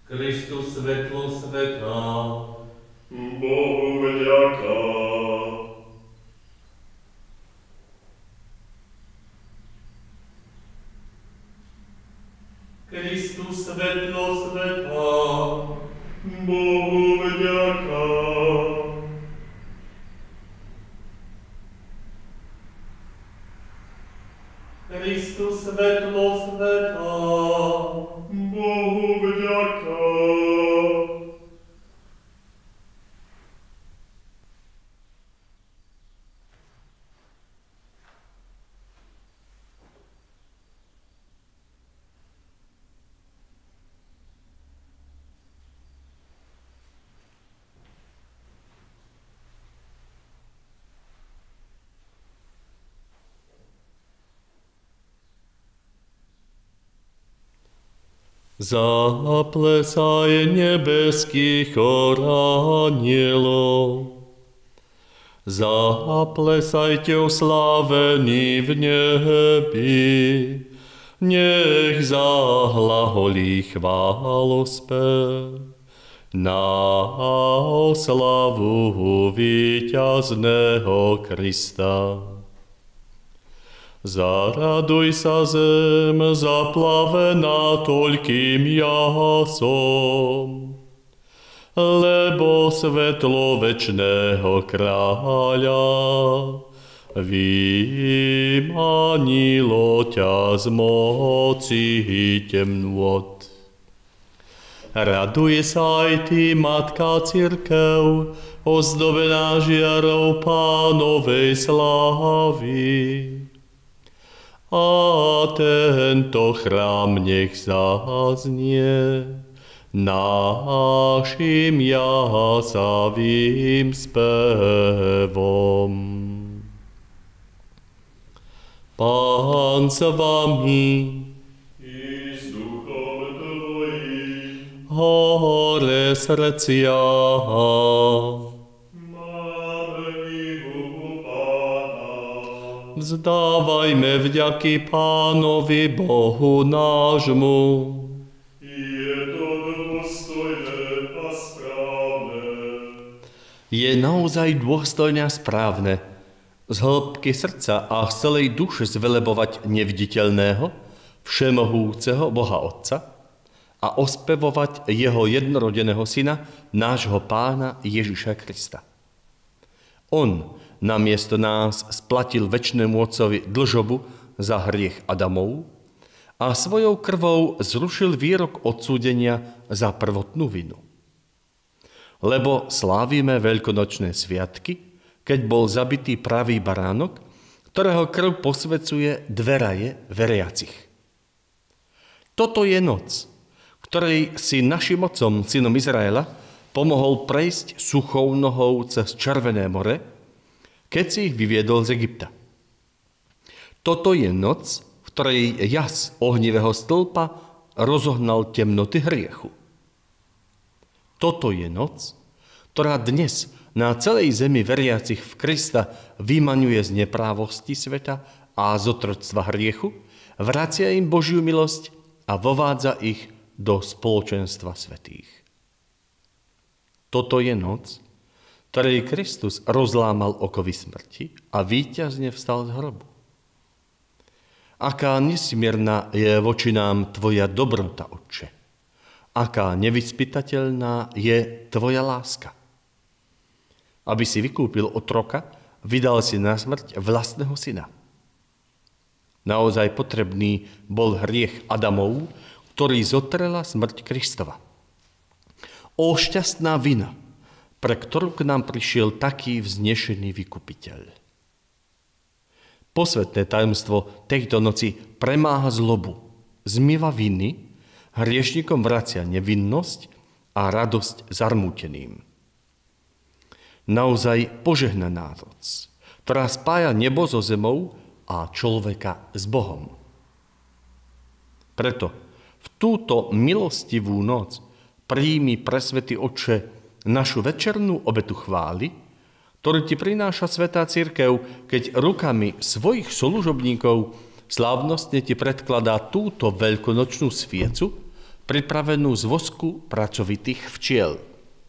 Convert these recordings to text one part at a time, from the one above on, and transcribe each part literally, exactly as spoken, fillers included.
Kristus svetlo sveta. Bohu vďaka. Kristus svetlo sveta. Bohu vďaka. Kristus svetlo sveta. Bohu vďaka. Zaplesaj nebeský chor anielov, zaplesajte oslávení v nebi, nech zahlaholí chválospev na oslavu víťazného Krista. Zaraduj sa zem, zaplavená toľkým jasom, lebo svetlo večného kráľa vymanilo ťa z moci temnôt. Raduje sa aj ty, Matka Cirkev, ozdobená žiarou Pánovej slávy. A tento chrám nech zaznie našim jasavým spevom. Pán s vami, I s duchom tvojim. hore srdcia, vzdávajme vďaky Pánovi Bohu nášmu. Je to dôstojné a správne. Je naozaj dôstojné a správne z hĺbky srdca a z celej duše zvelebovať neviditeľného, všemohúceho Boha Otca a ospevovať jeho jednorodeného syna, nášho Pána Ježiša Krista. On namiesto nás splatil večnému Otcovi dlžobu za hriech Adamov a svojou krvou zrušil výrok odsúdenia za prvotnú vinu. Lebo slávime veľkonočné sviatky, keď bol zabitý pravý baránok, ktorého krv posvecuje dveraje veriacich. Toto je noc, ktorej si našim otcom, synom Izraela, pomohol prejsť suchou nohou cez Červené more, keď si ich vyviedol z Egypta. Toto je noc, v ktorej jas ohnivého stĺpa rozohnal temnoty hriechu. Toto je noc, ktorá dnes na celej zemi veriacich v Krista vymaňuje z neprávosti sveta a z otroctva hriechu, vracia im Božiu milosť a vovádza ich do spoločenstva svätých. Toto je noc, ktorej Kristus rozlámal okovy smrti a víťazne vstal z hrobu. Aká nesmierna je voči nám tvoja dobrota, Otče. Aká nevyspytateľná je tvoja láska. Aby si vykúpil otroka, vydal si na smrť vlastného syna. Naozaj potrebný bol hriech Adamov, ktorý zotrela smrť Kristova. Ó šťastná vina, pre ktorú k nám prišiel taký vznešený vykupiteľ. Posvetné tajomstvo tejto noci premáha zlobu, zmýva viny, hriešnikom vracia nevinnosť a radosť zarmúteným. Naozaj požehnaná noc, ktorá spája nebo so zemou a človeka s Bohom. Preto v túto milostivú noc príjmi, presvätý Otče, našu večernú obetu chvály, ktorú ti prináša Svätá Cirkev, keď rukami svojich služobníkov slávnostne ti predkladá túto veľkonočnú sviecu, pripravenú z vosku pracovitých včiel.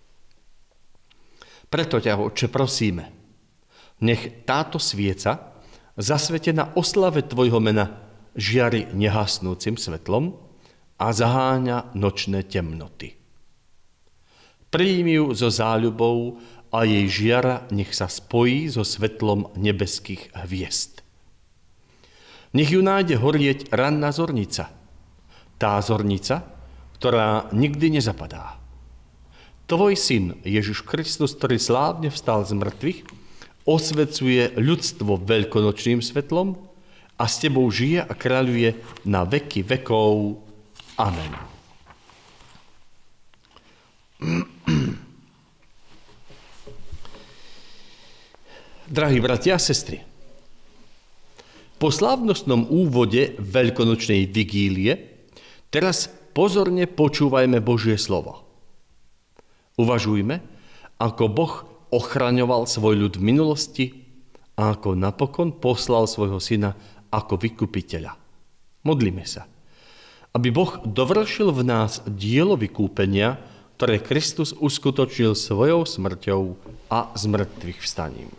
Preto ťa, Otče, prosíme, nech táto svieca, zasvetená oslave Tvojho mena, žiari nehasnúcim svetlom a zaháňa nočné temnoty. Príjmi ju so záľubou a jej žiara nech sa spojí so svetlom nebeských hviezd. Nech ju nájde horieť ranná zornica, tá zornica, ktorá nikdy nezapadá. Tvoj syn, Ježiš Kristus, ktorý slávne vstal z mŕtvych, osvecuje ľudstvo veľkonočným svetlom a s tebou žije a kráľuje na veky vekov. Amen. Drahí bratia a sestry, po slávnostnom úvode veľkonočnej vigílie teraz pozorne počúvajme Božie slovo. Uvažujme, ako Boh ochraňoval svoj ľud v minulosti a ako napokon poslal svojho syna ako vykupiteľa. Modlíme sa, aby Boh dovršil v nás dielo vykúpenia, ktoré Kristus uskutočnil svojou smrťou a zmrtvých vstaním.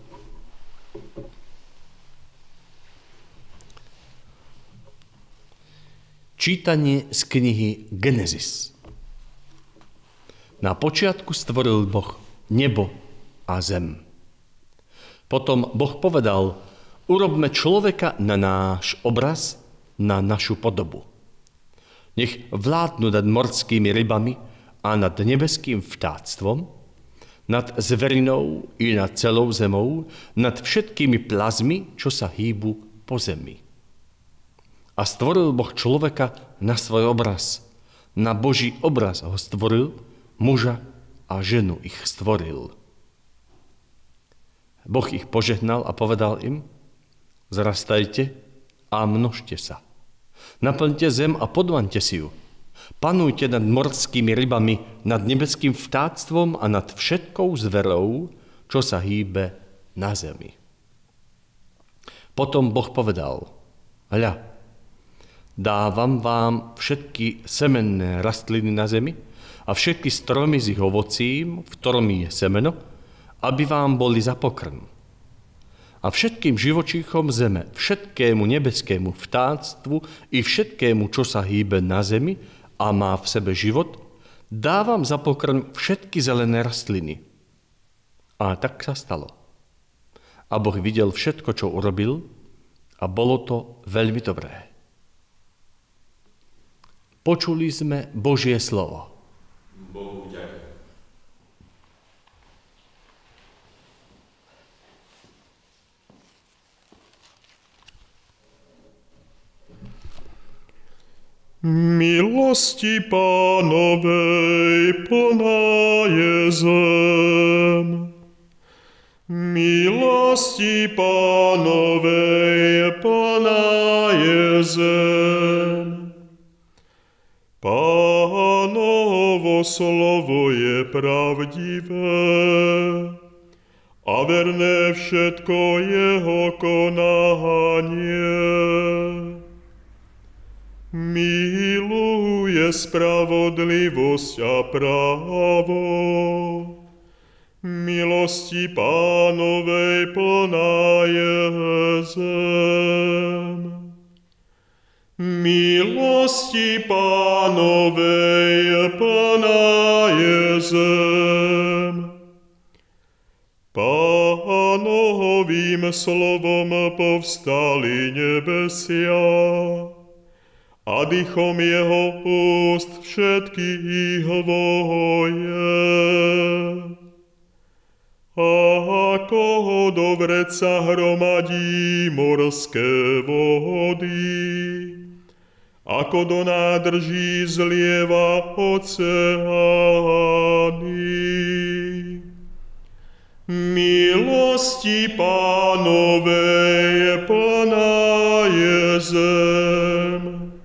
Čítanie z knihy Genesis. Na počiatku stvoril Boh nebo a zem. Potom Boh povedal, urobme človeka na náš obraz, na našu podobu. Nech vládnu nad morskými rybami a nad nebeským vtáctvom, nad zverinou i nad celou zemou, nad všetkými plazmi, čo sa hýbu po zemi. A stvoril Boh človeka na svoj obraz. Na Boží obraz ho stvoril, muža a ženu ich stvoril. Boh ich požehnal a povedal im, zrastajte a množte sa. Naplňte zem a podmaňte si ju. Panujte nad morskými rybami, nad nebeským vtáctvom a nad všetkou zverou, čo sa hýbe na zemi. Potom Boh povedal, hľa, dávam vám všetky semenné rastliny na zemi a všetky stromy s ich ovocím, v ktorom je semeno, aby vám boli za pokrm. A všetkým živočíchom zeme, všetkému nebeskému vtáctvu i všetkému, čo sa hýbe na zemi a má v sebe život, dávam za pokrm všetky zelené rastliny. A tak sa stalo. A Boh videl všetko, čo urobil, a bolo to veľmi dobré. Počuli sme Božie slovo. Bohu vďaka. Milosti Pánovej plná je zem. Milosti Pánovej plná je zem. Pánovo slovo je pravdivé a verné všetko jeho konanie. Miluje spravodlivosť a právo. Milosti Pánovej plná je zem. Milosti Pánovej plná je zem. Pánovým slovom povstali nebesia a dychom jeho úst všetky hvoje. A ako do vreca hromadí morské vody, ako do nádrží zlieva oceány. Milosti Pánovej plná je zem.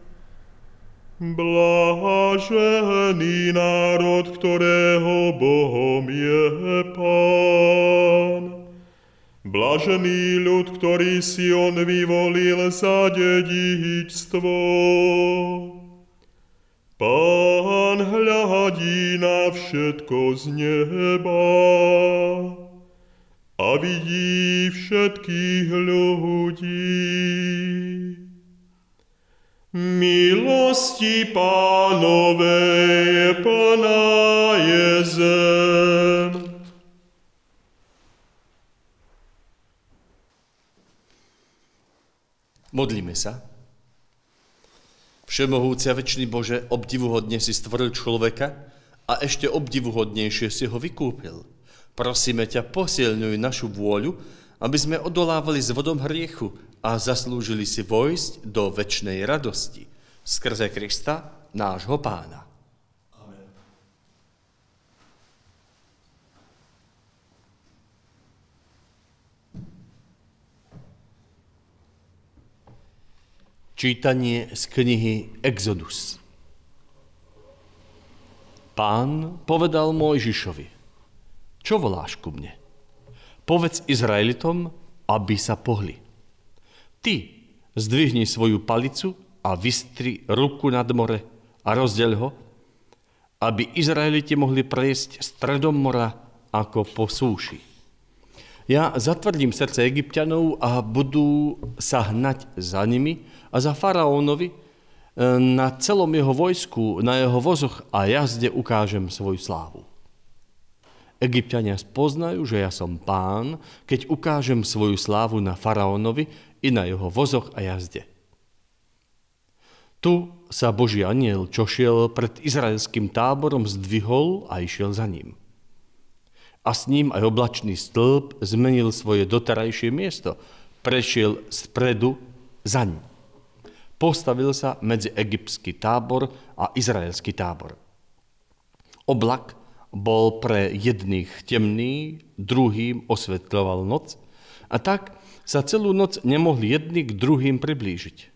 Blažený národ, ktorého Bohom je Pán. Blažený ľud, ktorý si on vyvolil za dedičstvo. Pán hľadí na všetko z neba a vidí všetkých ľudí. Milosti Pánovej plná je zem. Modlíme sa. Všemohúci a večný Bože, obdivuhodne si stvoril človeka a ešte obdivuhodnejšie si ho vykúpil. Prosíme ťa, posilňuj našu vôľu, aby sme odolávali s vodom hriechu a zaslúžili si vojsť do večnej radosti. Skrze Krista, nášho Pána. Amen. Čítanie z knihy Exodus. Pán povedal Mojžišovi: Čo voláš ku mne? Povedz Izraelitom, aby sa pohli. Ty zdvihni svoju palicu a vystri ruku nad more a rozdeľ ho, aby Izraeliti mohli prejsť stredom mora ako po súši. Ja zatvrdím srdce Egypťanov a budú sa hnať za nimi a za faraónovi, na celom jeho vojsku, na jeho vozoch a jazde ukážem svoju slávu. Egypťania spoznajú, že ja som Pán, keď ukážem svoju slávu na faraónovi i na jeho vozoch a jazde. Tu sa Boží anjel, čo šiel pred izraelským táborom, zdvihol a išiel za ním. A s ním aj oblačný stĺp zmenil svoje doterajšie miesto, prešiel spredu zaň. Postavil sa medzi egyptský tábor a izraelský tábor. Oblak bol pre jedných temný, druhým osvetľoval noc, a tak sa celú noc nemohli jedni k druhým priblížiť.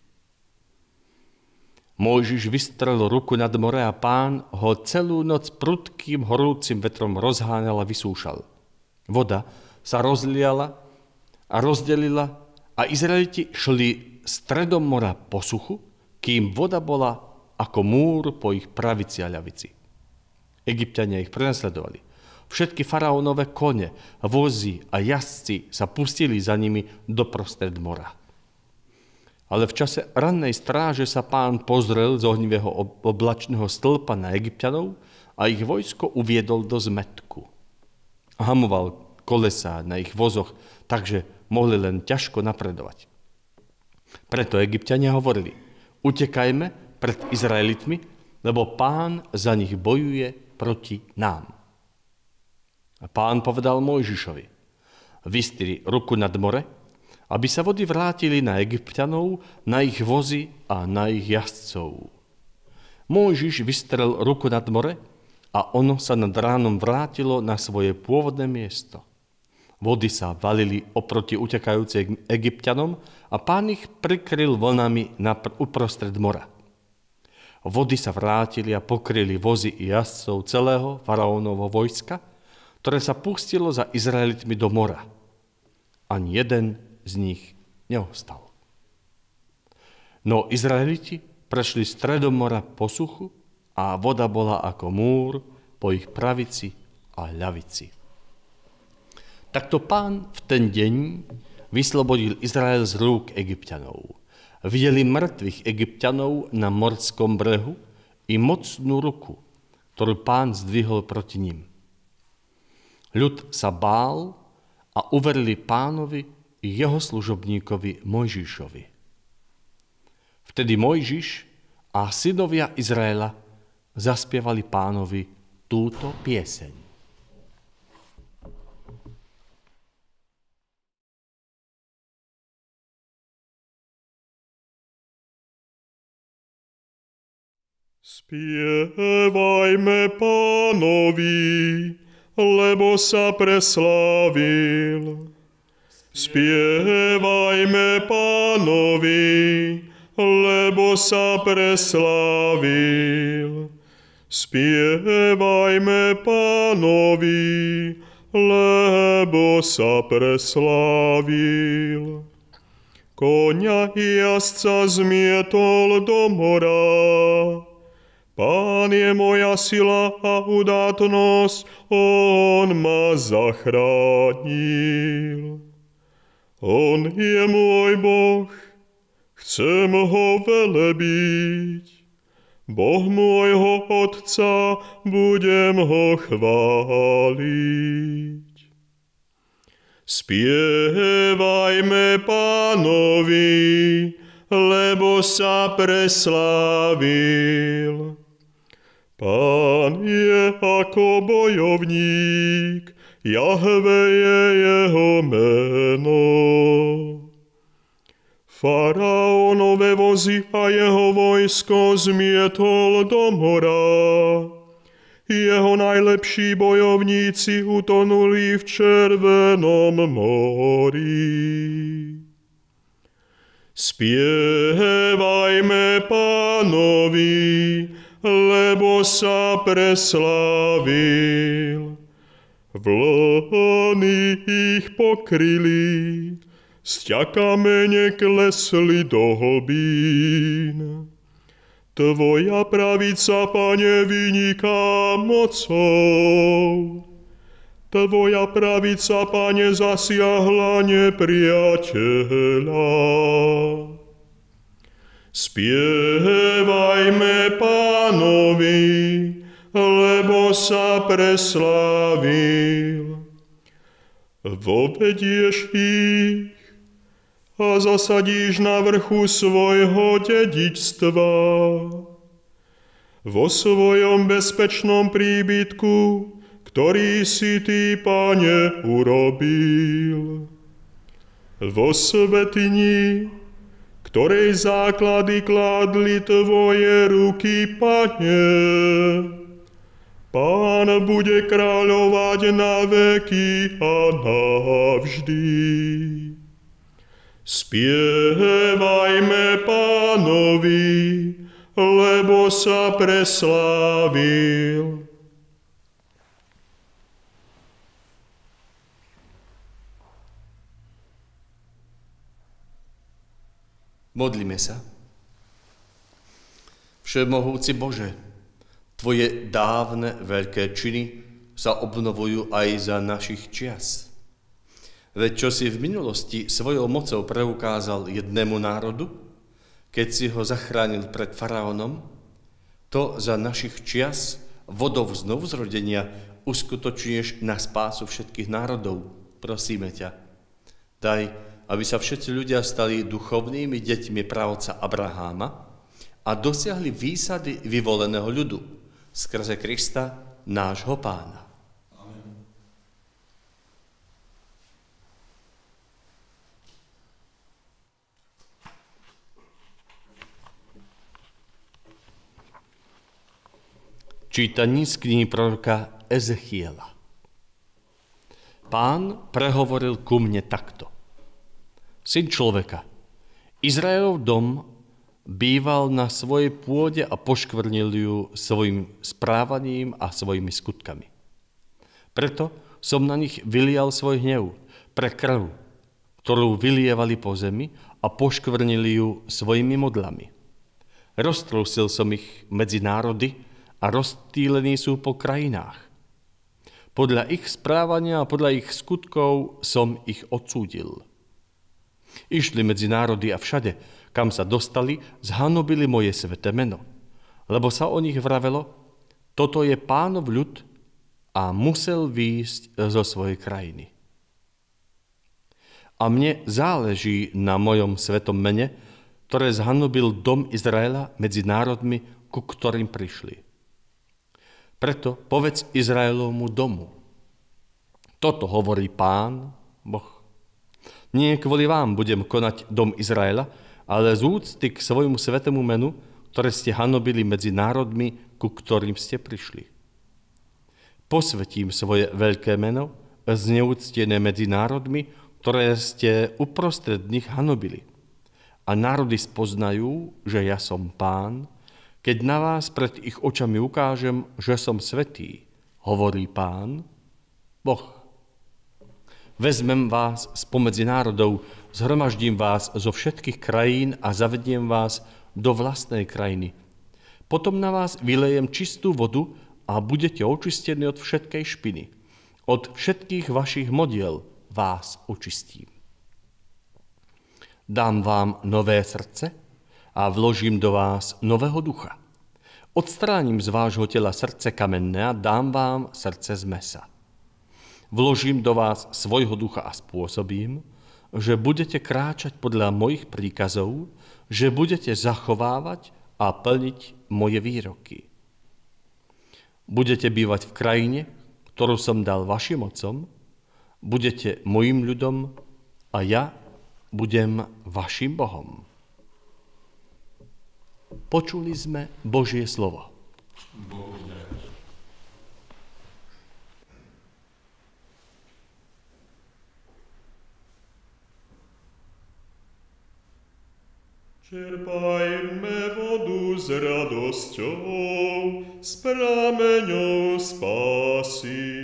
Mojžiš vystrel ruku nad more a Pán ho celú noc prudkým horúcim vetrom rozháňal a vysúšal. Voda sa rozliala a rozdelila a Izraeliti šli stredom mora po suchu, kým voda bola ako múr po ich pravici a ľavici. Egypťania ich prenasledovali. Všetky faraónove kone, vozy a jazdci sa pustili za nimi doprostred mora. Ale v čase rannej stráže sa Pán pozrel z ohnivého oblačného stĺpa na Egypťanov a ich vojsko uviedol do zmätku. Hamoval kolesá na ich vozoch, takže mohli len ťažko napredovať. Preto Egypťania hovorili: Utekajme pred Izraelitmi, lebo Pán za nich bojuje proti nám. A Pán povedal Mojžišovi: Vystri ruku nad more, aby sa vody vrátili na Egypťanov, na ich vozy a na ich jazdcov. Mojžiš vystrel ruku nad more a ono sa nad ránom vrátilo na svoje pôvodné miesto. Vody sa valili oproti utekajúcim Egypťanom a Pán ich prikryl vlnami uprostred mora. Vody sa vrátili a pokryli vozy i jazdcov celého faraónovho vojska, ktoré sa pustilo za Izraelitmi do mora. Ani jeden z nich neostal. No Izraeliti prešli stredom mora po suchu a voda bola ako múr po ich pravici a ľavici. Takto Pán v ten deň vyslobodil Izrael z rúk Egypťanov. Videli mŕtvych Egypťanov na morskom brehu i mocnú ruku, ktorú Pán zdvihol proti nim. Ľud sa bál a uverili Pánovi i jeho služobníkovi Mojžišovi. Vtedy Mojžiš a synovia Izraela zaspievali Pánovi túto pieseň. Spievajme Pánovi, lebo sa preslávil. Spievajme Pánovi, lebo sa preslávil. Spievajme Pánovi, lebo sa preslávil. Koňa i jazdca zmietol do mora, Pán je moja sila a udátnosť, on ma zachránil. On je môj Boh, chcem ho velebiť. Boh môjho Otca, budem ho chváliť. Spievajme Pánovi, lebo sa preslávil. Pán je ako bojovník, Jahve je jeho meno. Faraónove vozy a jeho vojsko zmietol do mora. Jeho najlepší bojovníci utonuli v Červenom mori. Spievajme Pánovi, lebo sa preslávil. Vlny ich pokryli, sťa kamene klesli do hlbín. Tvoja pravica, Pane, vyniká mocou. Tvoja pravica, Pane, zasiahla nepriateľa. Spievajme Pánovi, lebo sa preslávil. Vovedieš ich a zasadíš na vrchu svojho dedičstva. Vo svojom bezpečnom príbytku, ktorý si ty, Pane, urobil. Vo svätyni, ktorej základy kládli tvoje ruky, Pane. Pán bude kráľovať na veky a navždy. Spievajme Pánovi, lebo sa preslávil. Modlíme sa. Všemohúci Bože, Tvoje dávne veľké činy sa obnovujú aj za našich čias. Veď čo si v minulosti svojou mocou preukázal jednému národu, keď si ho zachránil pred faraónom, to za našich čias vodou znovuzrodenia uskutočníš na spásu všetkých národov. Prosíme ťa, daj, aby sa všetci ľudia stali duchovnými deťmi pravca Abraháma a dosiahli výsady vyvoleného ľudu skrze Krista, nášho Pána. Amen. Čítaní z knihy proroka Ezechiela. Pán prehovoril ku mne takto. Syn človeka, Izraelov dom býval na svojej pôde a poškvrnil ju svojim správaním a svojimi skutkami. Preto som na nich vylial svoj hnev pre krv, ktorú vylievali po zemi a poškvrnili ju svojimi modlami. Roztrúsil som ich medzi národy a rozptýlení sú po krajinách. Podľa ich správania a podľa ich skutkov som ich odsúdil. Išli medzi národy a všade, kam sa dostali, zhanobili moje sväté meno, lebo sa o nich vravelo, toto je Pánov ľud a musel výjsť zo svojej krajiny. A mne záleží na mojom svetom mene, ktoré zhanobil dom Izraela medzi národmi, ku ktorým prišli. Preto povedz Izraelovmu domu. Toto hovorí Pán, Boh. Nie kvôli vám budem konať dom Izraela, ale z úcty k svojmu svetému menu, ktoré ste hanobili medzi národmi, ku ktorým ste prišli. Posvetím svoje veľké meno, zneúctené medzi národmi, ktoré ste uprostred nich hanobili. A národy spoznajú, že ja som Pán, keď na vás pred ich očami ukážem, že som svätý, hovorí Pán, Boh. Vezmem vás spomedzi národov, zhromaždím vás zo všetkých krajín a zavediem vás do vlastnej krajiny. Potom na vás vylejem čistú vodu a budete očistení od všetkej špiny. Od všetkých vašich modiel vás očistím. Dám vám nové srdce a vložím do vás nového ducha. Odstránim z vášho tela srdce kamenné a dám vám srdce z mesa. Vložím do vás svojho ducha a spôsobím, že budete kráčať podľa mojich príkazov, že budete zachovávať a plniť moje výroky. Budete bývať v krajine, ktorú som dal vašim otcom, budete mojim ľudom a ja budem vašim Bohom. Počuli sme Božie slovo. Čerpajme vodu s radosťou, s prameňou spásy.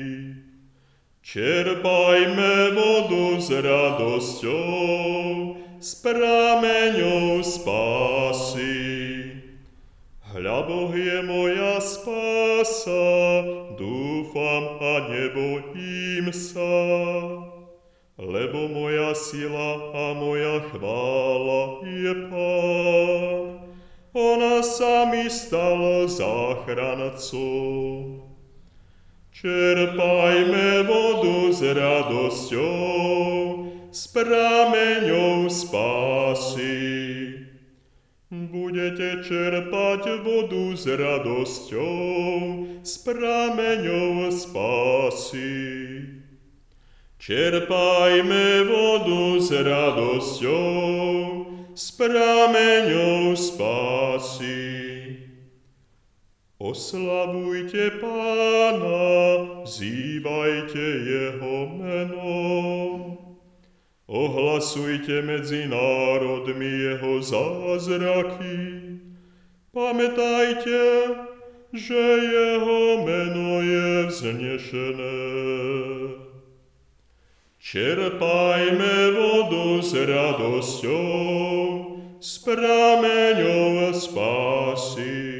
Čerpajme vodu s radosťou, s prameňou spásy. Hľa Boh je moja spása, dúfam a nebojím sa. Lebo moja sila a moja chvála je Pán. Ona sa mi stala záchrancom. Čerpajme vodu s radosťou, s prameňou spásy. Budete čerpať vodu s radosťou, s prameňou spásy. Čerpajme vodu s radosťou, s prameňou spásy. Oslavujte Pána, vzývajte jeho meno. Ohlasujte medzi národmi jeho zázraky. Pamätajte, že jeho meno je vznešené. Čerpajme vodu s radosťou, s prameňou spásy.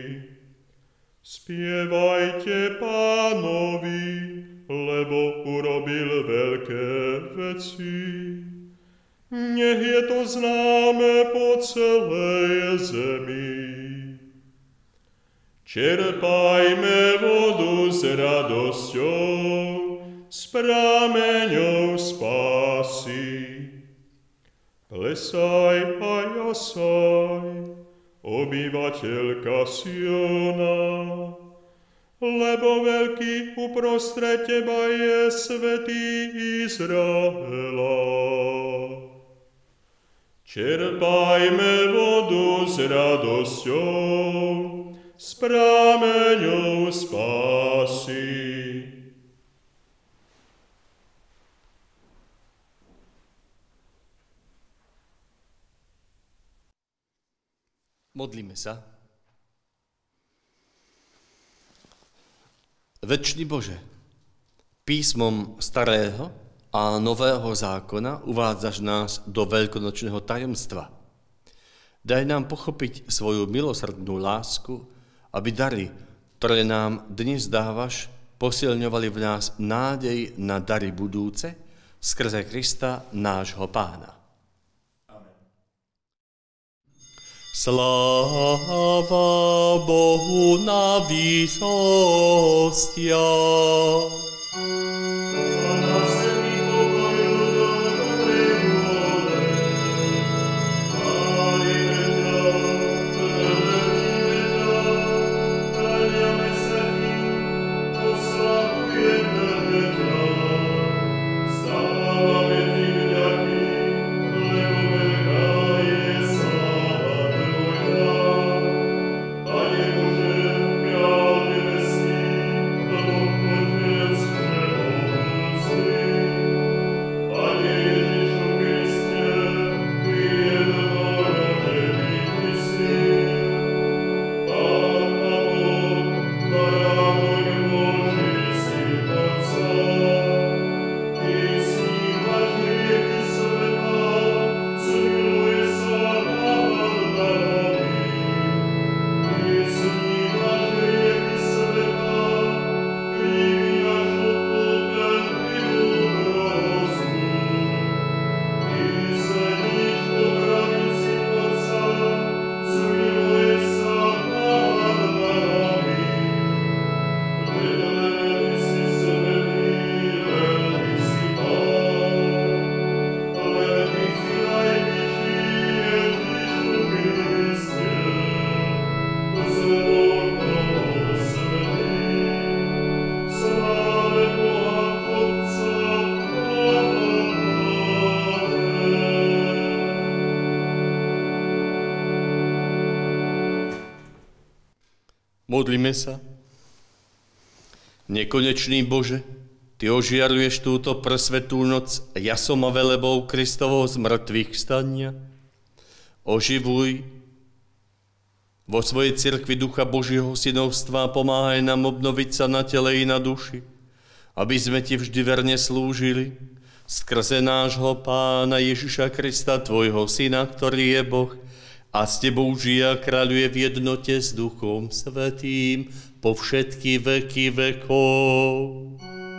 Spievajte Pánovi, lebo urobil veľké veci. Nech je to známe po celej zemi. Čerpajme vodu s radosťou, s prameňou spásy. Plesaj a jasaj, obyvateľka Siona, lebo veľký uprostred teba je svätý Izraela. Čerpajme vodu s radosťou, s prameňou spásy. Modlíme sa. Večný Bože, písmom starého a nového zákona uvádzaš nás do veľkonočného tajomstva. Daj nám pochopiť svoju milosrdnú lásku, aby dary, ktoré nám dnes dávaš, posilňovali v nás nádej na dary budúce skrze Krista, nášho Pána. Sláva Bohu na výsostiach. Pomodlíme sa. Nekonečný Bože, Ty ožiaruješ túto presvetú noc jasom a velebou Kristovho z mŕtvych vstania. Oživuj vo svojej cirkvi Ducha Božieho synovstva a pomáhaj nám obnoviť sa na tele i na duši, aby sme Ti vždy verne slúžili skrze nášho Pána Ježiša Krista, Tvojho Syna, ktorý je Boh a s Tebou žije a kráľuje v jednote s Duchom Svätým po všetky veky vekov.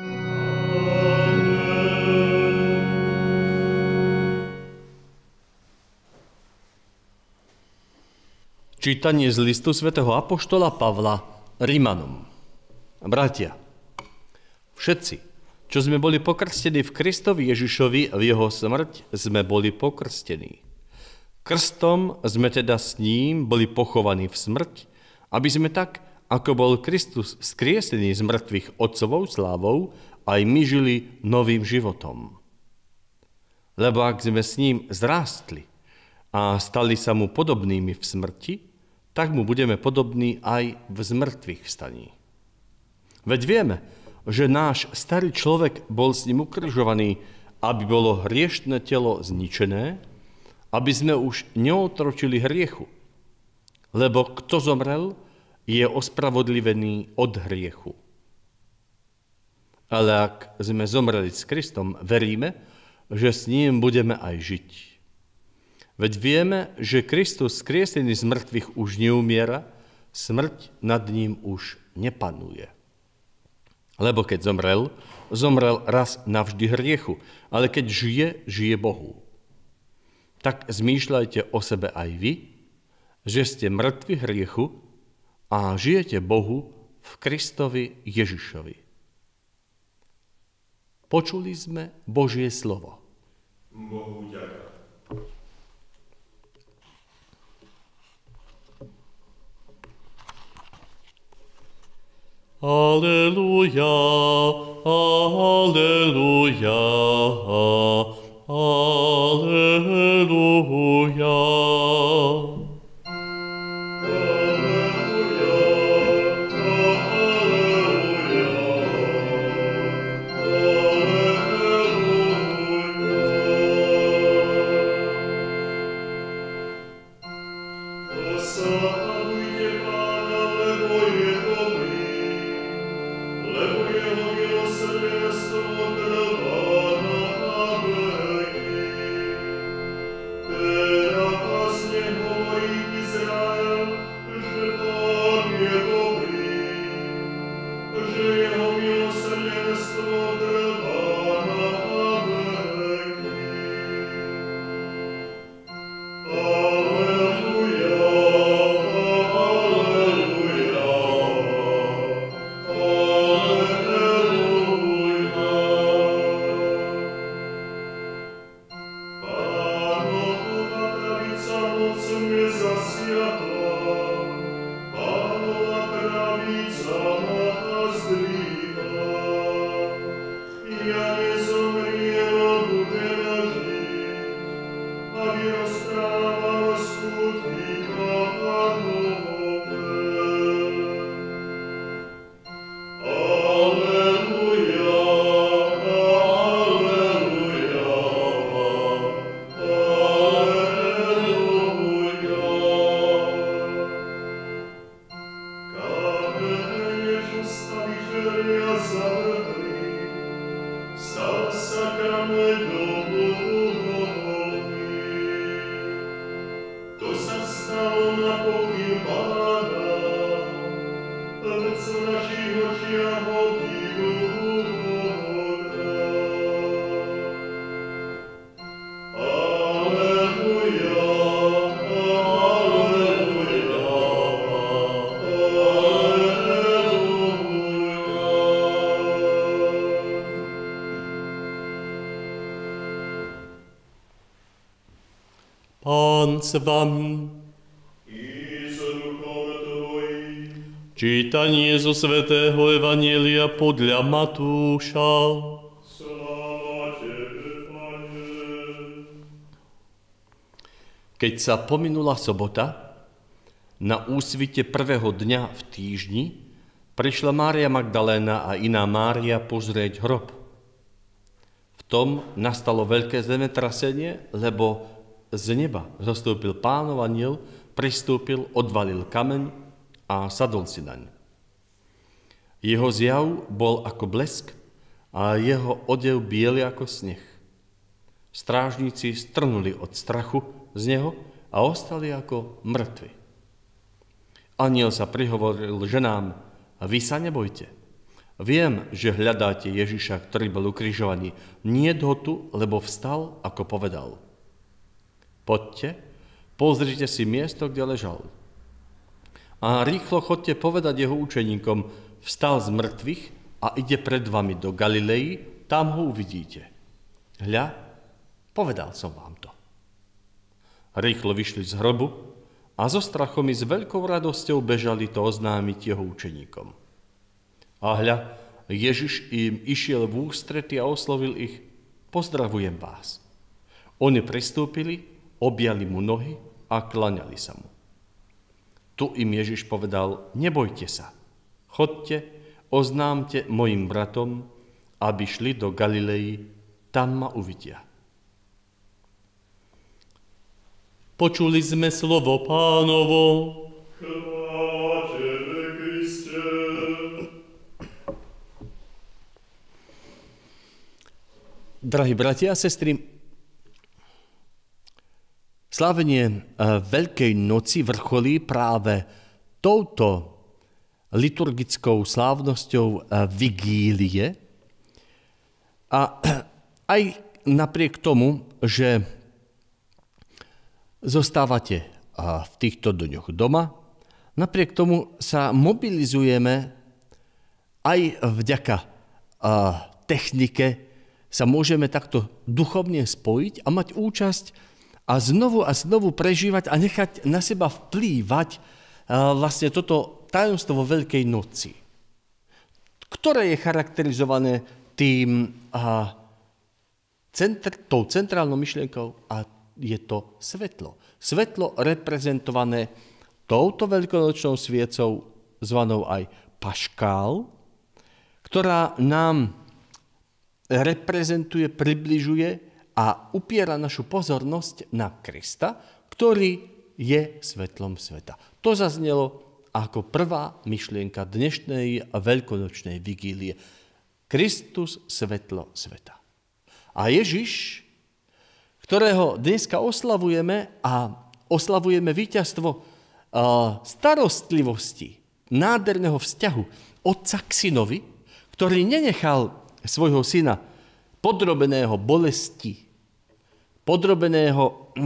Čítanie z listu svätého apoštola Pavla Rimanom. Bratia, všetci, čo sme boli pokrstení v Kristovi Ježišovi, v jeho smrť sme boli pokrstení. Krstom sme teda s ním boli pochovaní v smrť, aby sme tak, ako bol Kristus vzkriesený z mŕtvych otcovou slávou, aj my žili novým životom. Lebo ak sme s ním zrástli a stali sa mu podobnými v smrti, tak mu budeme podobní aj v zmrtvých vstaní. Veď vieme, že náš starý človek bol s ním ukrižovaný, aby bolo hriešne telo zničené, aby sme už neotročili hriechu. Lebo kto zomrel, je ospravodlivený od hriechu. Ale ak sme zomreli s Kristom, veríme, že s ním budeme aj žiť. Veď vieme, že Kristus skriesený z mŕtvych už neumiera, smrť nad ním už nepanuje. Lebo keď zomrel, zomrel raz navždy hriechu, ale keď žije, žije Bohu. Tak zmýšľajte o sebe aj vy, že ste mŕtvi hriechu a žijete Bohu v Kristovi Ježišovi. Počuli sme Božie slovo. Bohu ďakujem. Aleluja, aleluja, aleluja. Pán s vami. Čítanie zo svätého Evanjelia podľa Matúša. Sláva Tebe, Pane. Keď sa pominula sobota, Na úsvite prvého dňa v týždni prišla Mária Magdaléna a iná Mária pozrieť hrob. V tom nastalo veľké zemetrasenie, lebo z neba zostúpil Pánov anjel, pristúpil, odvalil kameň a sadol si naň. Jeho zjav bol ako blesk a jeho odev biely ako sneh. Strážnici strnuli od strachu z neho a ostali ako mŕtvi. Anjel sa prihovoril ženám: vy sa nebojte. Viem, že hľadáte Ježiša, ktorý bol ukrižovaný. Nie ho tu, lebo vstal, ako povedal. Poďte, pozrite si miesto, kde ležal. A rýchlo chodte povedať jeho učeníkom: vstal z mŕtvych a ide pred vami do Galilei, tam ho uvidíte. Hľa, povedal som vám to. Rýchlo vyšli z hrobu a so strachom i s veľkou radosťou bežali to oznámiť jeho učeníkom. A hľa, Ježiš im išiel v ústrety a oslovil ich: pozdravujem vás. Oni pristúpili, objali mu nohy a klaňali sa mu. Tu im Ježiš povedal: nebojte sa, chodte, oznámte mojim bratom, aby šli do Galilei, tam ma uvidia. Počuli sme slovo Pánovo. Chvála Tebe, Kriste. Drahí bratia a sestry, slávenie Veľkej noci vrcholí práve touto liturgickou slávnosťou vigílie. A aj napriek tomu, že zostávate v týchto dňoch doma, napriek tomu sa mobilizujeme aj vďaka technike, sa môžeme takto duchovne spojiť a mať účasť a znovu a znovu prežívať a nechať na seba vplývať vlastne toto tajomstvo Veľkej noci, ktoré je charakterizované tým centr, tou centrálnou myšlienkou a je to svetlo. Svetlo reprezentované touto veľkonočnou sviecou, zvanou aj paškál, ktorá nám reprezentuje, približuje a upiera našu pozornosť na Krista, ktorý je svetlom sveta. To zaznelo ako prvá myšlienka dnešnej veľkonočnej vigílie. Kristus, svetlo sveta. A Ježiš, ktorého dneska oslavujeme a oslavujeme víťazstvo starostlivosti, nádherného vzťahu otca k synovi, ktorý nenechal svojho syna podrobeného bolesti, podrobeného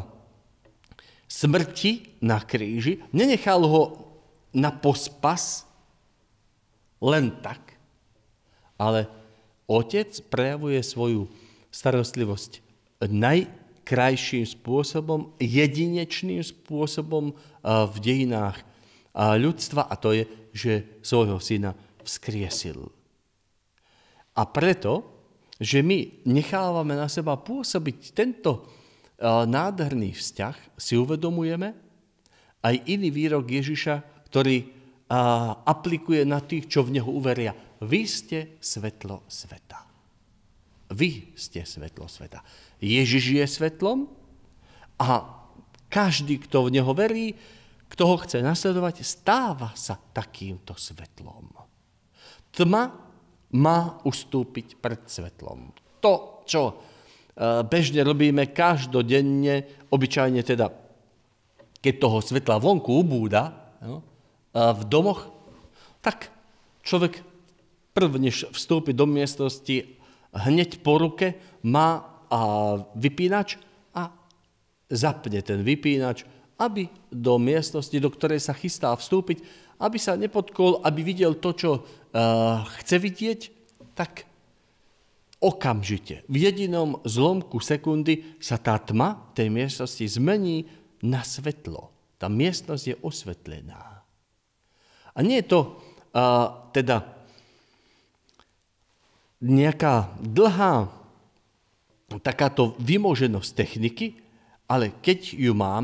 smrti na kríži, nenechal ho na pospas len tak, ale otec prejavuje svoju starostlivosť najkrajším spôsobom, jedinečným spôsobom v dejinách ľudstva, a to je, že svojho syna vzkriesil. A preto, že my nechávame na seba pôsobiť tento nádherný vzťah, si uvedomujeme aj iný výrok Ježiša, ktorý aplikuje na tých, čo v neho uveria. Vy ste svetlo sveta. Vy ste svetlo sveta. Ježiš je svetlom a každý, kto v neho verí, kto ho chce nasledovať, stáva sa takýmto svetlom. Tma má ustúpiť pred svetlom. To, čo bežne robíme každodenne, obyčajne teda, keď toho svetla vonku ubúda, no, v domoch, tak človek prvne vstúpi do miestnosti, hneď po ruke má vypínač a zapne ten vypínač, aby do miestnosti, do ktorej sa chystá vstúpiť, aby sa nepotkol, aby videl to, čo uh, chce vidieť, tak okamžite, v jedinom zlomku sekundy sa tá tma tej miestnosti zmení na svetlo. Tá miestnosť je osvetlená. A nie je to uh, teda nejaká dlhá takáto vymoženosť techniky, ale keď ju máme,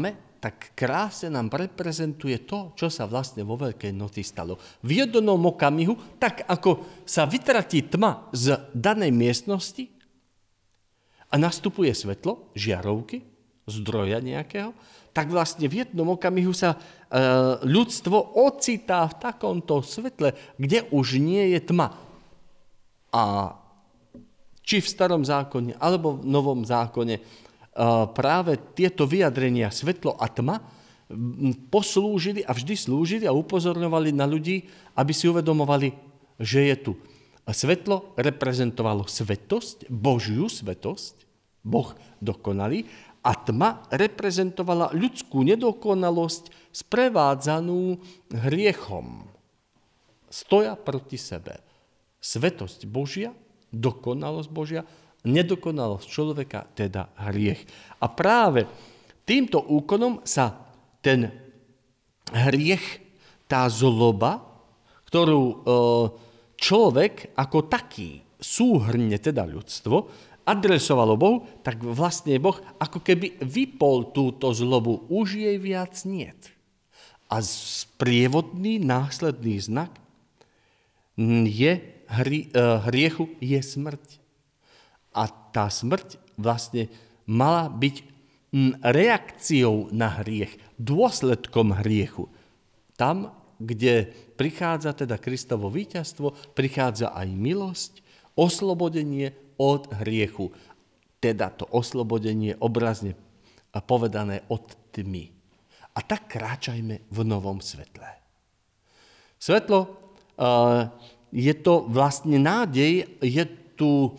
tak krásne nám reprezentuje to, čo sa vlastne vo Veľkej noci stalo. V jednom okamihu, tak ako sa vytratí tma z danej miestnosti a nastupuje svetlo, žiarovky, zdroja nejakého, tak vlastne v jednom okamihu sa e, ľudstvo ocitá v takomto svetle, kde už nie je tma. A či v starom zákone, alebo v novom zákone, práve tieto vyjadrenia svetlo a tma poslúžili a vždy slúžili a upozorňovali na ľudí, aby si uvedomovali, že je tu. Svetlo reprezentovalo svetosť, Božiu svetosť, Boh dokonalý, a tma reprezentovala ľudskú nedokonalosť sprevádzanú hriechom. Stoja proti sebe. Svetosť Božia, dokonalosť Božia, nedokonalosť človeka, teda hriech. A práve týmto úkonom sa ten hriech, tá zloba, ktorú človek ako taký súhrne, teda ľudstvo, adresovalo Bohu, tak vlastne Boh ako keby vypol túto zlobu, už jej viac niet. A sprievodný následný znak je hri, hriechu je smrť. A tá smrť vlastne mala byť reakciou na hriech, dôsledkom hriechu. Tam, kde prichádza teda Kristovo víťazstvo, prichádza aj milosť, oslobodenie od hriechu. Teda to oslobodenie obrazne povedané od tmy. A tak kráčajme v novom svetle. Svetlo je to vlastne nádej, je tu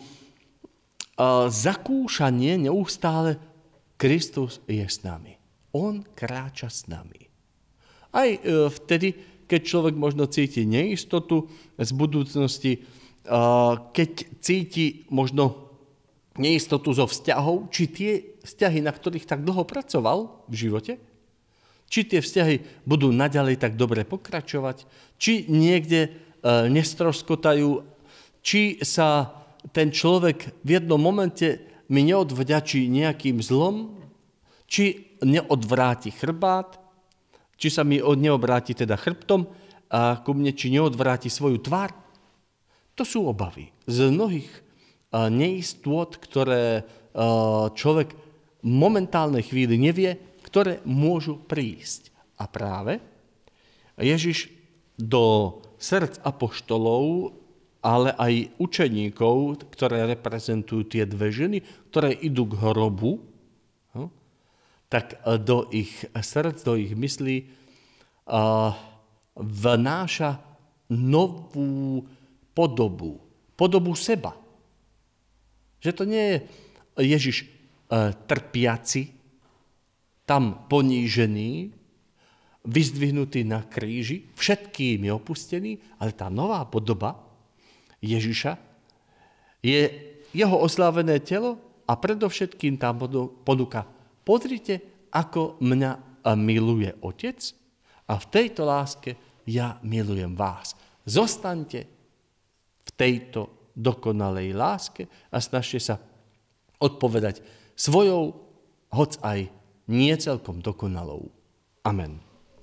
zakúšanie neustále, Kristus je s nami. On kráča s nami. Aj vtedy, keď človek možno cíti neistotu z budúcnosti, keď cíti možno neistotu zo vzťahov, či tie vzťahy, na ktorých tak dlho pracoval v živote, či tie vzťahy budú naďalej tak dobre pokračovať, či niekde nestroskotajú, či sa ten človek v jednom momente mi neodvďačí nejakým zlom, či neodvráti chrbát, či sa mi neobráti teda chrbtom a ku mne, či neodvráti svoju tvár. To sú obavy z mnohých neistôt, ktoré človek v momentálnej chvíli nevie, ktoré môžu prísť. A práve Ježiš do srdc apoštolov, ale aj učeníkov, ktoré reprezentujú tie dve ženy, ktoré idú k hrobu, no, tak do ich srdc, do ich myslí uh, vnáša novú podobu, podobu seba. Že to nie je Ježiš uh, trpiaci, tam ponížený, vyzdvihnutý na kríži, všetkými opustený, ale tá nová podoba Ježiša je jeho oslávené telo a predovšetkým tam ponúka: pozrite, ako mňa miluje Otec a v tejto láske ja milujem vás. Zostaňte v tejto dokonalej láske a snažte sa odpovedať svojou, hoc aj nie celkom dokonalou. Amen.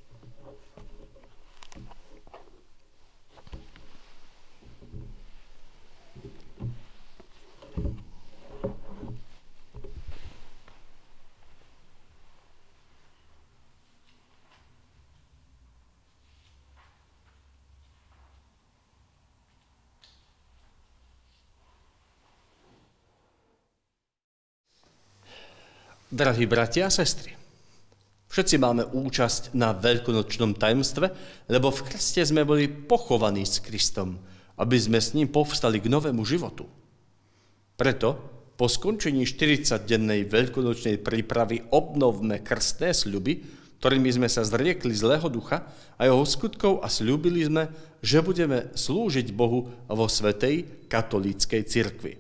Drahí bratia a sestry, všetci máme účasť na veľkonočnom tajomstve, lebo v krste sme boli pochovaní s Kristom, aby sme s ním povstali k novému životu. Preto po skončení štyridsaťdennej veľkonočnej prípravy obnovme krstné sľuby, ktorými sme sa zriekli zlého ducha a jeho skutkov a sľúbili sme, že budeme slúžiť Bohu vo svätej katolíckej cirkvi.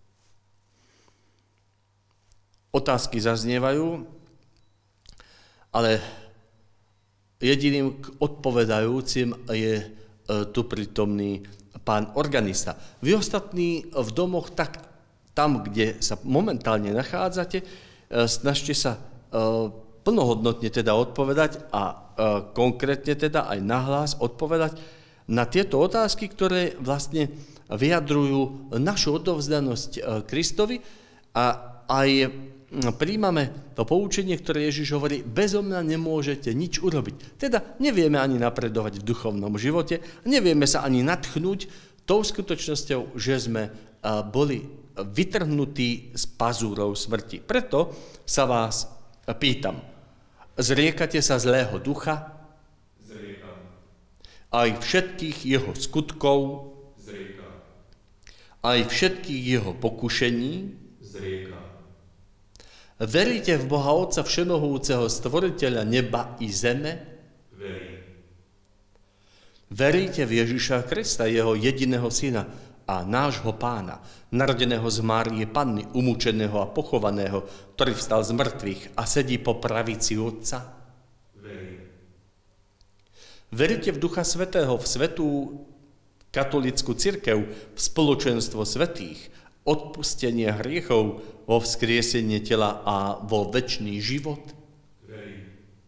Otázky zaznievajú, ale jediným odpovedajúcim je tu prítomný pán organista. Vy ostatní v domoch, tak tam, kde sa momentálne nachádzate, snažte sa plnohodnotne teda odpovedať a e, konkrétne teda aj nahlas odpovedať na tieto otázky, ktoré vlastne vyjadrujú našu odovzdanosť e, Kristovi a aj príjmame to poučenie, ktoré Ježiš hovorí, bezo mňa nemôžete nič urobiť. Teda nevieme ani napredovať v duchovnom živote, nevieme sa ani nadchnúť tou skutočnosťou, že sme boli vytrhnutí z pazúrov smrti. Preto sa vás pýtam, zriekate sa zlého ducha? Zriekam. Aj všetkých jeho skutkov? Zriekam. Aj všetkých jeho pokušení? Zriekam. Veríte v Boha Otca Všemohúceho, Stvoriteľa neba i zeme? Verím. Veríte v Ježiša Krista, jeho jediného syna a nášho pána, narodeného z Márie Panny, umúčeného a pochovaného, ktorý vstal z mŕtvych a sedí po pravici Otca? Verím. Veríte v Ducha Svätého, v svätú katolícku cirkev, v spoločenstvo svätých, odpustenie hriechov, vo vzkriesenie tela a vo večný život? Verím.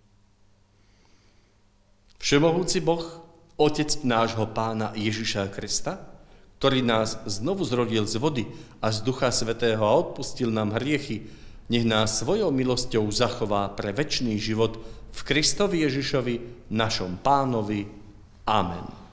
Všemohúci Boh, Otec nášho pána Ježiša Krista, ktorý nás znovu zrodil z vody a z Ducha Svätého a odpustil nám hriechy, nech nás svojou milosťou zachová pre večný život v Kristovi Ježišovi, našom pánovi. Amen.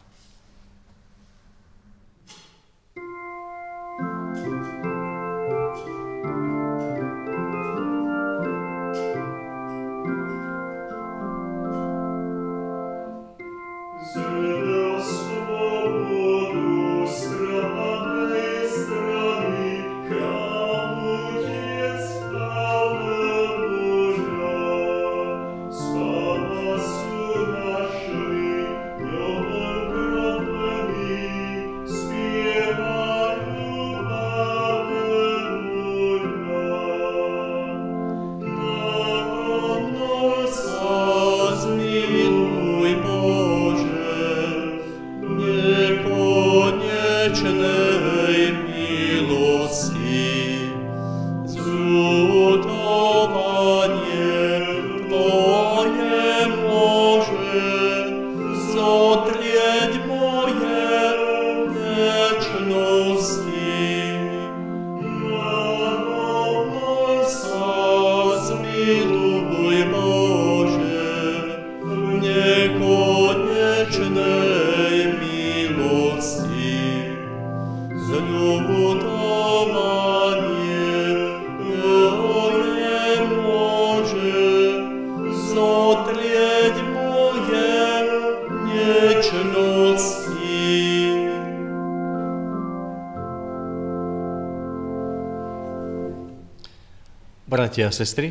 Bratia a sestry,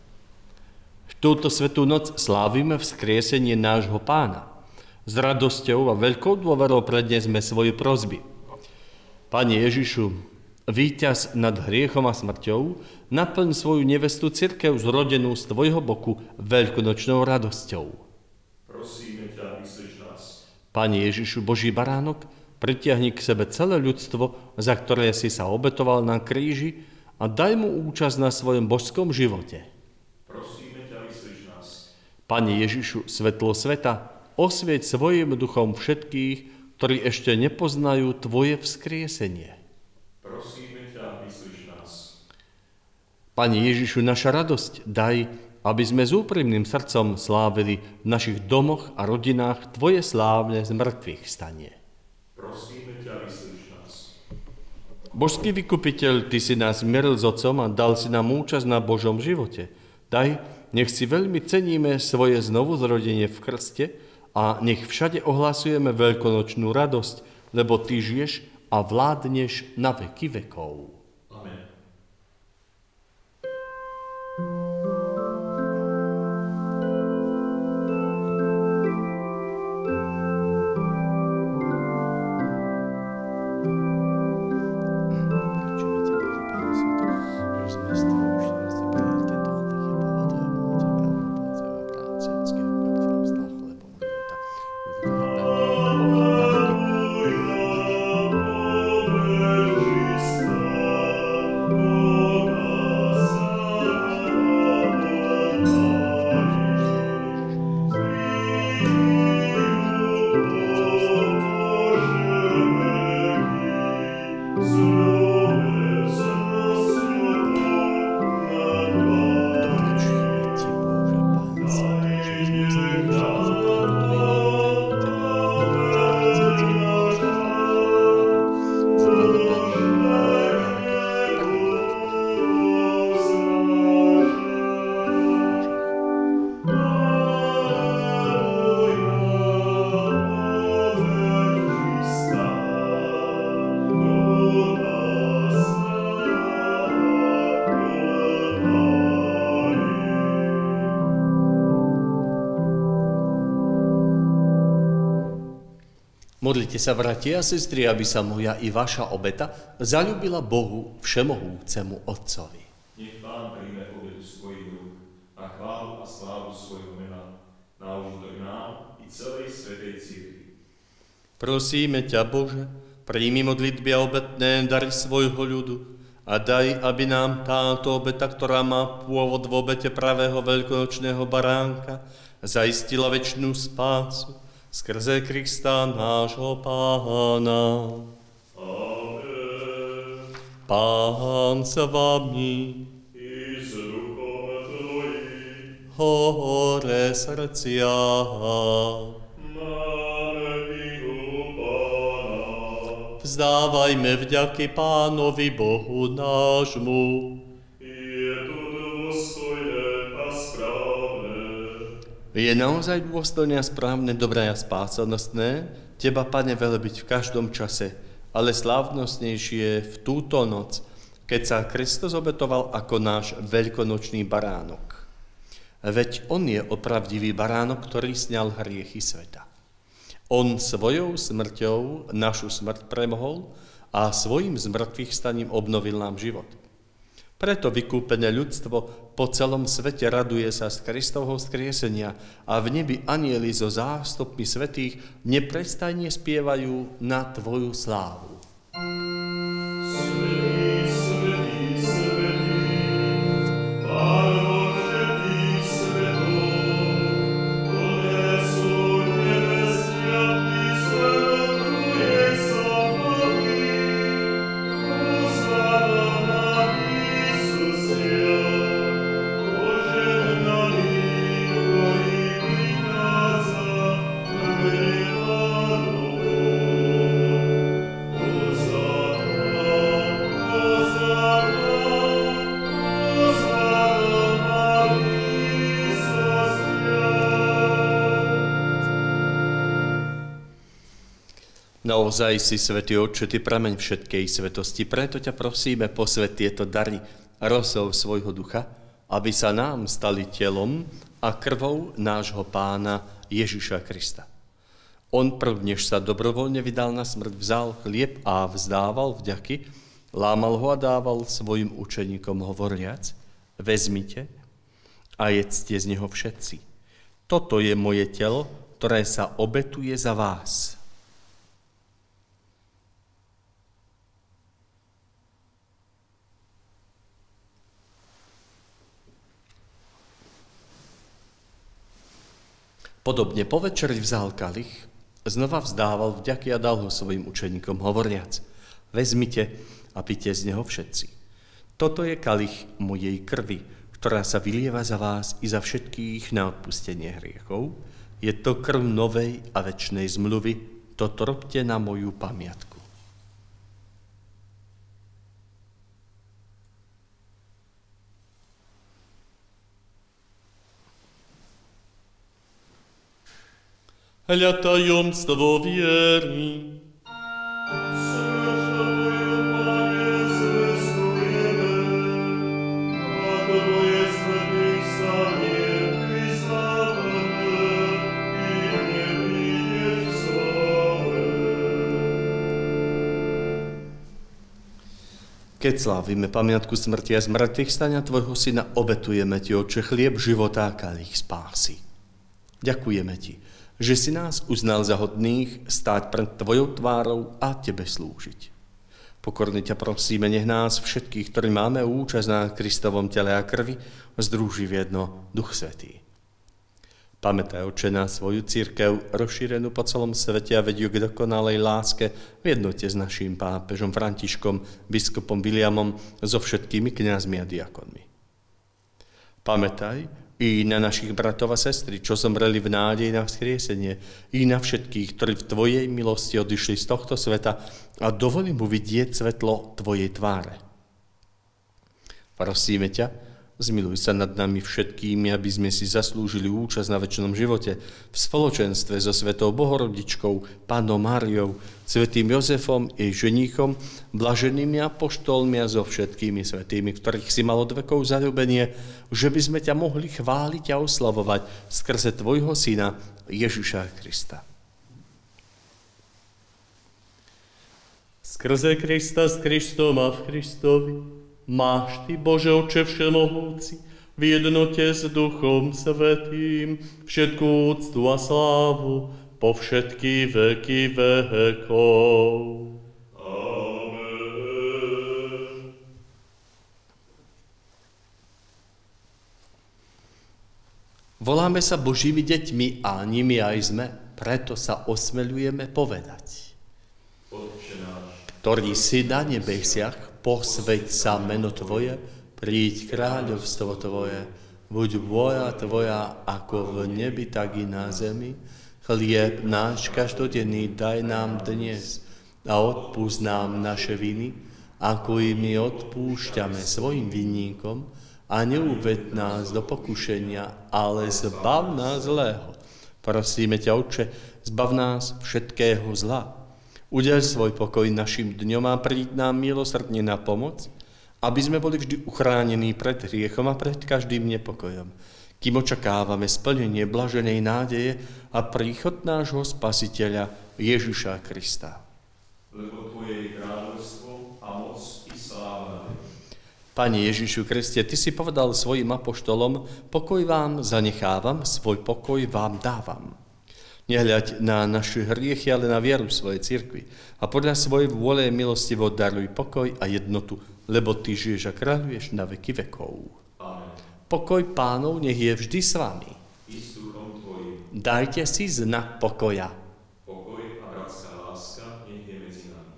v túto svätú noc slávime vzkriesenie nášho pána. S radosťou a veľkou dôverou prednesme svoje prosby. Pane Ježišu, víťaz nad hriechom a smrťou, naplň svoju nevestu cirkev zrodenú z tvojho boku veľkonočnou radosťou. Prosíme ťa, vyslíš nás. Pane Ježišu, Boží baránok, pritiahni k sebe celé ľudstvo, za ktoré si sa obetoval na kríži, a daj mu účasť na svojom božskom živote. Prosíme ťa, vyslíš nás. Pane Ježišu, svetlo sveta, osvieť svojim duchom všetkých, ktorí ešte nepoznajú tvoje vzkriesenie. Prosíme ťa, vyslíš nás. Pane Ježišu, naša radosť daj, aby sme s úprimným srdcom slávili v našich domoch a rodinách tvoje slávne z mŕtvych stanie. Prosíme ťa, vyslíš nás. Božský vykupiteľ, ty si nás zmieril s Otcom a dal si nám účasť na Božom živote. Daj, nech si veľmi ceníme svoje znovuzrodenie v krste a nech všade ohlasujeme veľkonočnú radosť, lebo ty žiješ a vládneš na veky vekov. Amen. Amen. Modlite sa, bratia a sestry, aby sa moja i vaša obeta zaľúbila Bohu Všemohúcemu Otcovi. Nech Pán príjme obetu svojich rúk a chválu a slávu svojho mena na užitok nám i celej svätej cirkvi. Prosíme ťa, Bože, príjmi modlitby a obetné dary svojho ľudu a daj, aby nám táto obeta, ktorá má pôvod v obete pravého veľkonočného baránka, zaistila večnú spásu skrze Krista nášho Pána. Amen. Pán s vami, I s duchom tvojim. hore srdcia. Máme víru Pána. Vzdávajme vďaky Pánovi Bohu nášmu. Je to dôstojné a správne. Je naozaj dôstojné a správne, dobré a spásanostné Teba, Pane, velebiť v každom čase, ale slávnostnejšie v túto noc, keď sa Kristus obetoval ako náš veľkonočný baránok. Veď On je opravdivý baránok, ktorý sňal hriechy sveta. On svojou smrťou našu smrť premohol a svojim zmrtvých staním obnovil nám život. Preto vykúpené ľudstvo po celom svete raduje sa z Kristovho vzkriesenia a v nebi anjeli so zástupmi svätých neprestajne spievajú na Tvoju slávu. Svätý, svätý, svätý, Pán Boh všetkých svetov, ponesú nebestia písme, vetruje sa Bohy, Hosanna na Isusia, požehnaný, ktorý vychádza v mene Pánovom. Naozaj si, Svätý Otče, Ty prameň všetkej svetosti, preto ťa prosíme, posväť tieto dary rosou svojho ducha, aby sa nám stali telom a krvou nášho Pána Ježiša Krista. On prv, než sa dobrovoľne vydal na smrť, vzal chlieb a vzdával vďaky, lámal ho a dával svojim učeníkom hovoriac: vezmite a jedzte z neho všetci. Toto je moje telo, ktoré sa obetuje za vás. Podobne po večeri vzal kalich, znova vzdával vďaky a dal ho svojim učeníkom hovoriac: vezmite a pite z neho všetci. Toto je kalich mojej krvi, ktorá sa vylieva za vás i za všetkých na odpustenie hriechov. Je to krv novej a večnej zmluvy. Toto robte na moju pamiatku. Hľa tajomstvo viery. Keď slávime pamiatku smrti a zmrtvých stania Tvojho Syna, obetujeme Ti, Otče, chlieb života a kalich spásy. Ďakujeme Ti, že si nás uznal za hodných stáť pred Tvojou tvárou a Tebe slúžiť. Pokorne ťa prosíme, nech nás všetkých, ktorí máme účasť na Kristovom tele a krvi, združí v jedno Duch Svätý. Pamätaj, Otče, na svoju cirkev, rozšírenú po celom svete, a veď ju k dokonalej láske v jednote s naším pápežom Františkom, biskupom Viliamom, so všetkými kňazmi a diakonmi. Pamätaj i na našich bratov a sestry, čo zomreli v nádeji na vzkriesenie, i na všetkých, ktorí v Tvojej milosti odišli z tohto sveta, a dovoli mu vidieť svetlo Tvojej tváre. Prosíme ťa, zmiluj sa nad nami všetkými, aby sme si zaslúžili účasť na večnom živote v spoločenstve so Svetou Bohorodičkou, Pannou Máriou, Svätým Jozefom, jej ženíchom, blaženými apoštolmi a so všetkými svätými, ktorých si mal od vekov zaľúbenie, že by sme ťa mohli chváliť a oslavovať skrze Tvojho Syna Ježiša Krista. Skrze Krista, s Kristom a v Kristovi, máš Ty, Bože Otče všemohúci, v jednote s Duchom Svätým, všetku úctu a slávu po všetky veky vekov. Amen. Voláme sa Božími deťmi a nimi aj sme, preto sa osmeľujeme povedať. Otče náš, Ktorý si na nebesiach, posväť sa meno Tvoje, príď kráľovstvo Tvoje, buď vôľa Tvoja ako v nebi, tak i na zemi. Chlieb náš každodenný daj nám dnes a odpúsť nám naše viny, ako i my odpúšťame svojim vinníkom, a neuved nás do pokušenia, ale zbav nás zlého. Prosíme ťa, Otče, zbav nás všetkého zla. Udeľ svoj pokoj našim dňom a príď nám milosrdne na pomoc, aby sme boli vždy uchránení pred hriechom a pred každým nepokojom, kým očakávame splnenie blaženej nádeje a príchod nášho Spasiteľa Ježiša Krista. Lebo Tvoje je kráľovstvo a moc i sláva. Pane Ježišu Kriste, Ty si povedal svojim apoštolom, pokoj vám zanechávam, svoj pokoj vám dávam. Nehľaď na naše hriechy, ale na vieru svojej cirkvi. A podľa svojej vôle milostivo daruj pokoj a jednotu, lebo Ty žiješ a kráľuješ na veky vekov. Amen. Pokoj Pánov nech je vždy s vami. I s duchom Tvojim. Dajte si znak pokoja. Pokoj a bratská láska nech je medzi nami.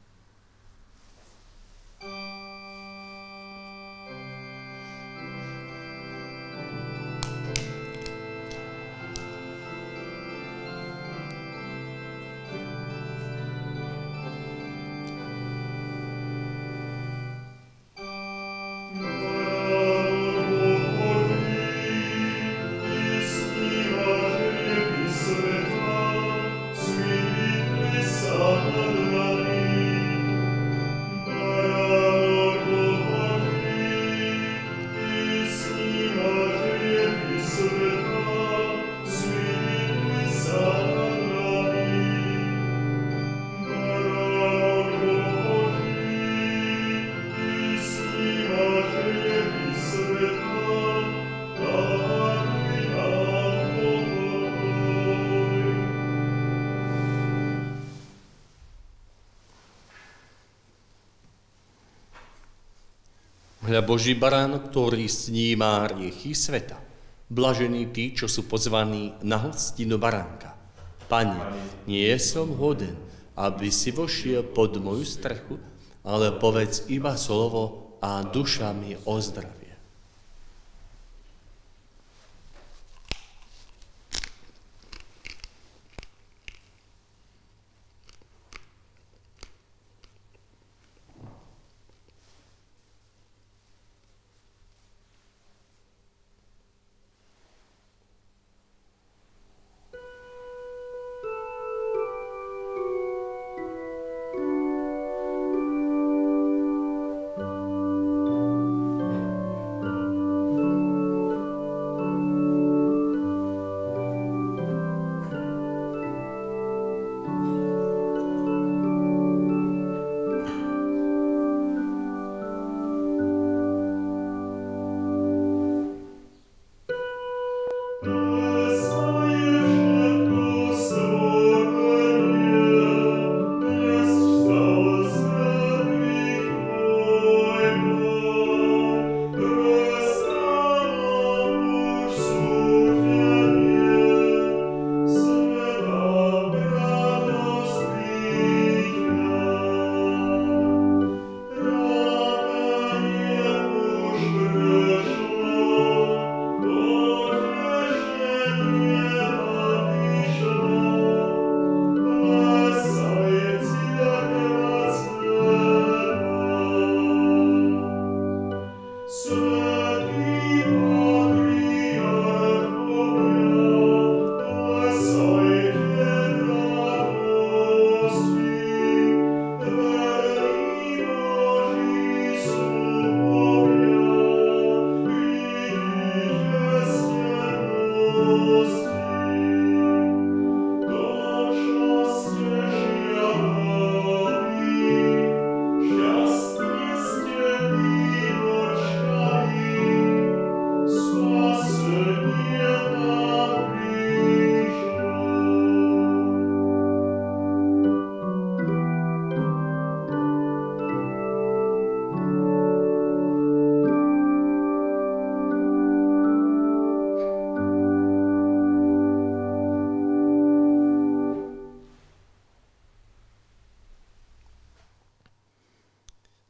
Hľa Boží baránok, ktorý snímá hriechy sveta. Blažení tí, čo sú pozvaní na hostinu baránka. Pane, nie som hoden, aby si vošiel pod moju strechu, ale povedz iba slovo a duša mi ozdravie.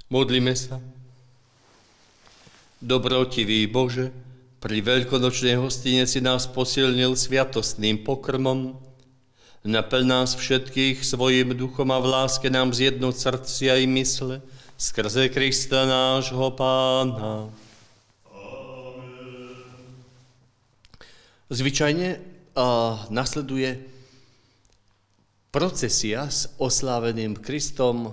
Modlíme sa. Dobrotivý Bože, pri veľkonočnej hostine si nás posilnil sviatostným pokrmom. Naplň nás všetkých svojim duchom a v láske nám zjednoť srdcia i mysle skrze Krista nášho Pána. Amen. Zvyčajne uh, nasleduje procesia s osláveným Kristom,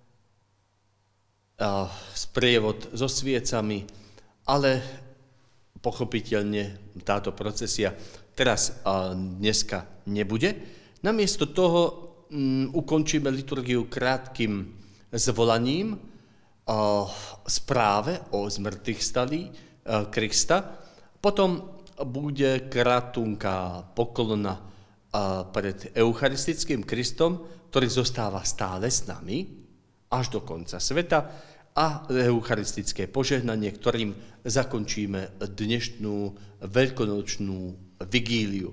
uh, sprievod so sviecami, ale pochopiteľne táto procesia teraz uh, dneska nebude. Namiesto toho um, ukončíme liturgiu krátkym zvolaním uh, správe o zmrtvých stali uh, Krista. Potom bude krátunká poklona uh, pred eucharistickým Kristom, ktorý zostáva stále s nami až do konca sveta, a eucharistické požehnanie, ktorým zakončíme dnešnú veľkonočnú vigíliu.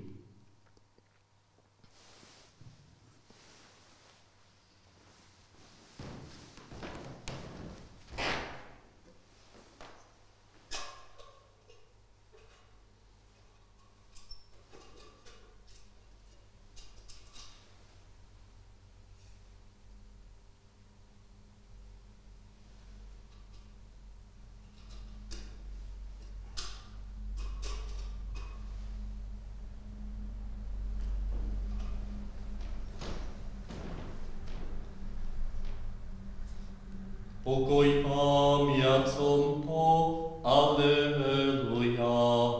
Pokoj vám, jak som to, aleluja.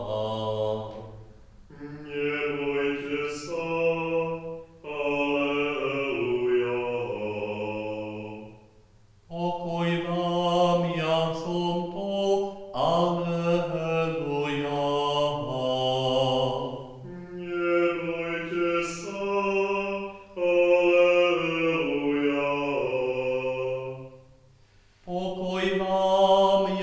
Nebojte sa, aleluja. Pokoj vám, jak som to, aleluja. Nebojte sa, aleluja. Pokoj vám,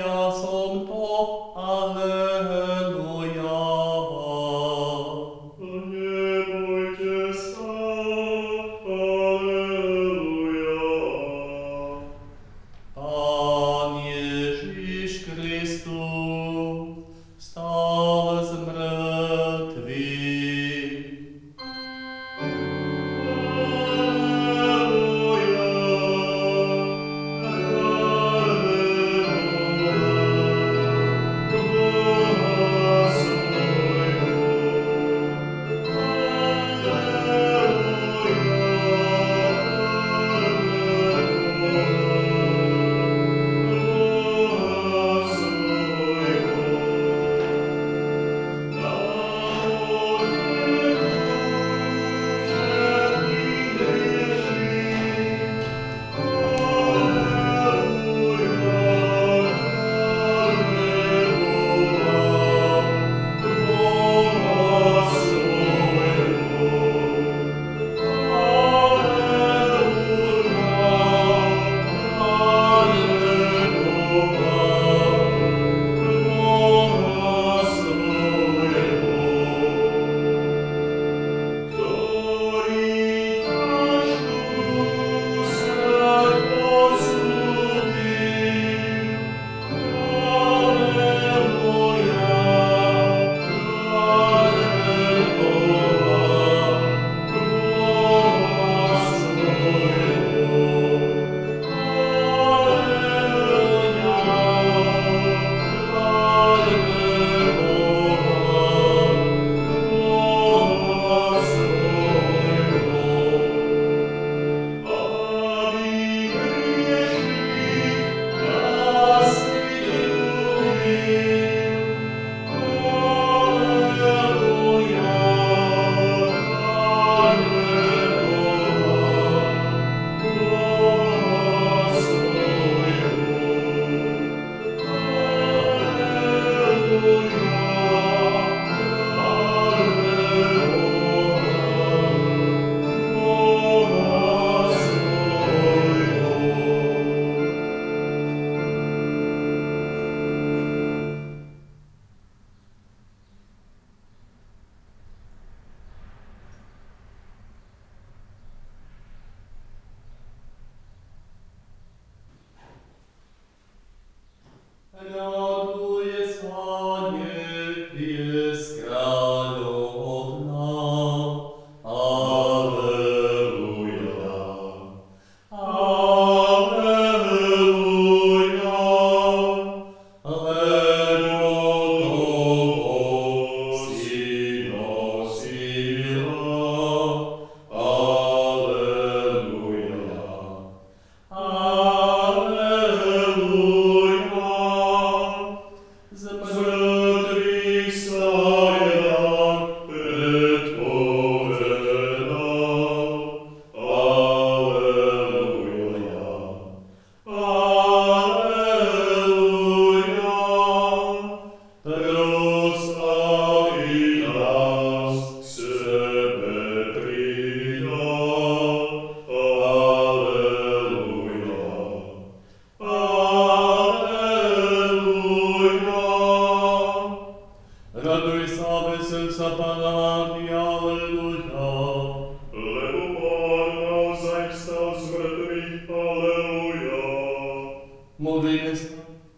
vstal z mŕtvych. Aleluja. Modlíme sa.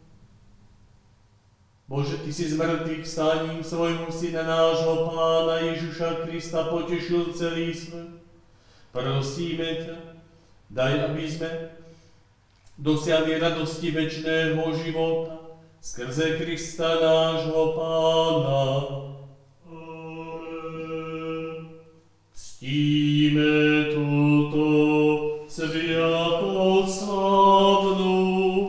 Bože, Ty si z mŕtvych vstaním svojho Syna nášho Pána Ježiša Krista potešil celý svet. Prosíme ťa, daj, aby sme dosiahli radosti večného života skrze Krista nášho Pána. Amen. Ctíme túto sviatosť slávnu,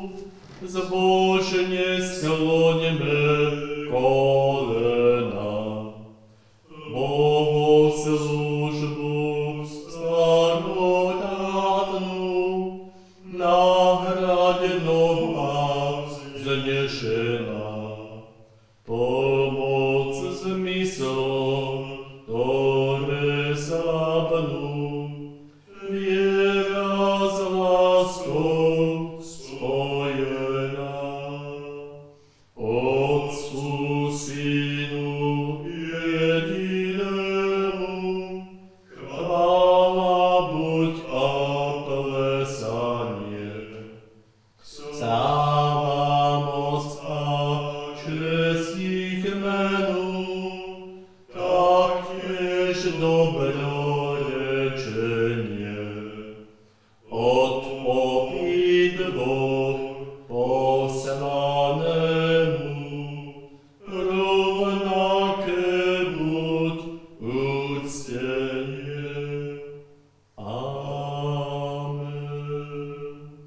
zbožne skloňme kolena. Bohoslužbu starodávnu, nahradenou a vznešená. Pomoc zmyslom, ktoré slabnú, viera s láskou spojená. Otcu, Synu jedinému, chvála buď a plesanie. Sláva, moc a česť ich menu, taktiež dobrorečenie. Od obidvoch poslanému rovnaké buď úctenie. Amen.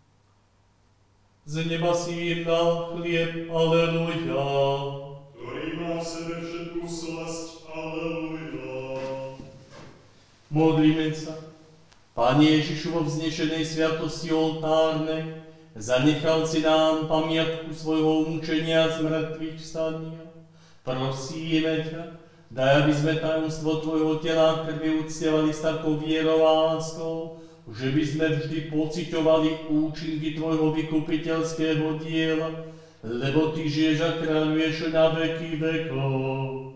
Z neba si na chlieb, aleluja. Ktorý má v sebe všetku slasť. Aleluja. Modlíme sa. Pane Ježišu, vo vznešenej sviatosti oltárnej, zanechal si nám pamiatku svojho mučenia z mŕtvych vstania. Prosíme ťa, daj, aby sme tajomstvo tvojho tela a krvi uctievali s takou vierou a láskou, že by sme vždy pociťovali účinky tvojho vykupiteľského diela, lebo ty žiješ a kráľuješ na veky vekov.